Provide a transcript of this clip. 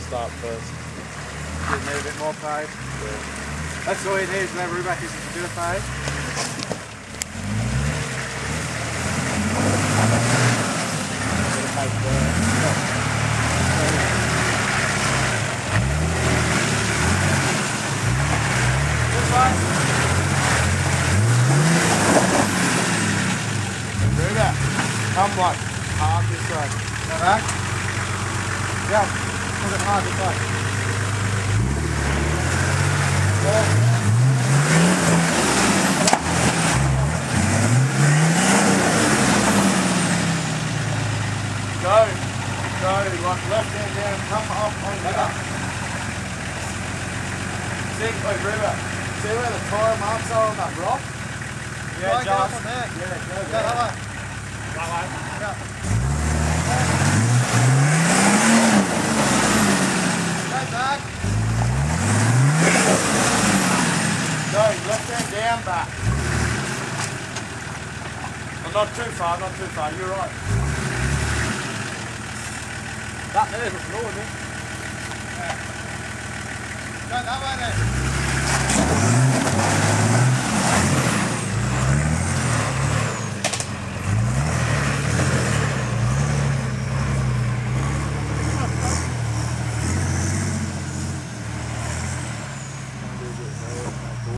start first. Give me a bit more pace. Yeah. That's all you need whenever back is just a bit of pace. Bit of pace there. This way. Do that. Come one. Hard this way. Go back. Yeah. Pull it hard this way. Go, like left hand down, come up on the back. See, wait, River, see where the tyre marks are on that rock? Yeah, just, from there. Yeah, go that way. That way? Yeah. Go back. Go, left hand down, back. Well, not too far, you're right. That there's a floor, isn't it? Yeah. Go that way then.